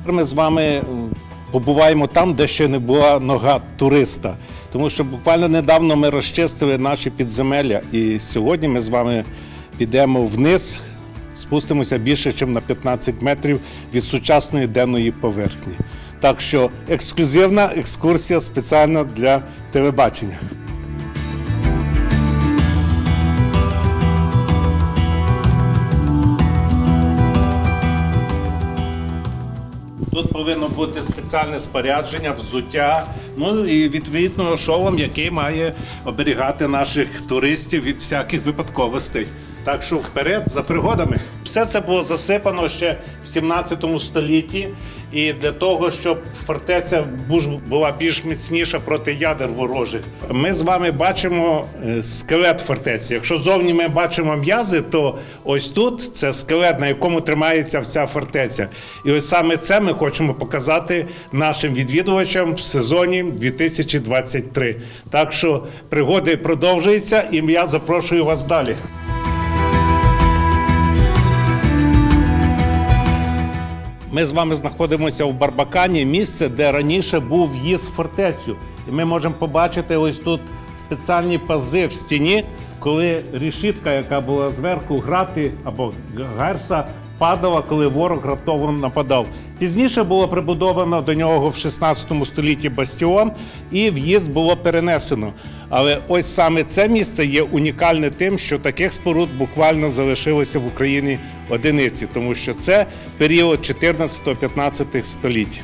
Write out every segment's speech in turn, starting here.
Ми з вами побуваємо там, де ще не була нога туриста. Тому що буквально недавно ми розчистили наші підземелля. І сьогодні ми з вами підемо вниз, спустимося більше, ніж на 15 метрів від сучасної денної поверхні. Так що ексклюзивна екскурсія спеціально для телебачення. Тут повинно бути спеціальне спорядження, взуття, ну і відповідно шолом, який має оберігати наших туристів від всяких випадковостей. Так що вперед за пригодами. Все це було засипано ще в 17 столітті, і для того, щоб фортеця була більш міцніша проти ядер ворожих. Ми з вами бачимо скелет фортеці. Якщо зовні ми бачимо м'язи, то ось тут це скелет, на якому тримається вся фортеця. І ось саме це ми хочемо показати нашим відвідувачам в сезоні 2023. Так що пригоди продовжуються, і я запрошую вас далі. Ми з вами знаходимося в Барбакані, місце, де раніше був в'їзд в фортецю. І ми можемо побачити ось тут спеціальні пази в стіні, коли решітка, яка була зверху, грати або герса, падала, коли ворог раптово нападав. Пізніше було прибудовано до нього в 16 столітті бастіон, і в'їзд було перенесено. Але ось саме це місце є унікальне тим, що таких споруд буквально залишилося в Україні одиниці, тому що це період 14-15 століть.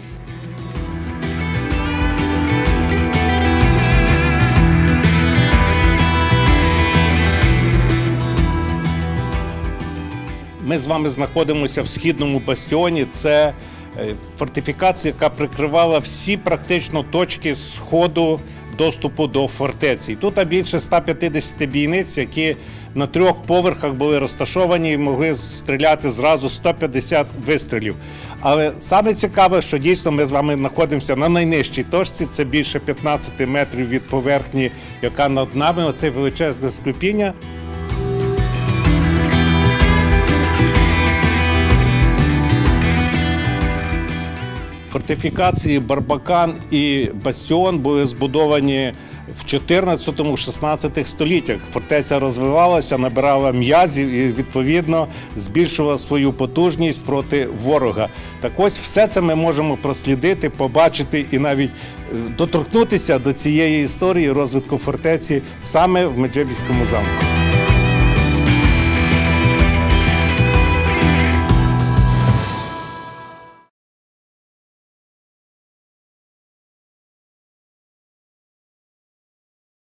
Ми з вами знаходимося в східному бастіоні. Це фортифікація, яка прикривала всі практично точки сходу доступу до фортеці. Тут більше 150 бійниць, які на 3 поверхах були розташовані і могли стріляти зразу 150 вистрілів. Але саме цікаве, що дійсно ми з вами знаходимося на найнижчій точці, це більше 15 метрів від поверхні, яка над нами, оце величезне склепіння. Фортифікації Барбакан і Бастіон були збудовані в 14-16 століттях. Фортеця розвивалася, набирала м'язів і, відповідно, збільшувала свою потужність проти ворога. Так ось все це ми можемо прослідити, побачити і навіть доторкнутися до цієї історії розвитку фортеці саме в Меджибіському замку.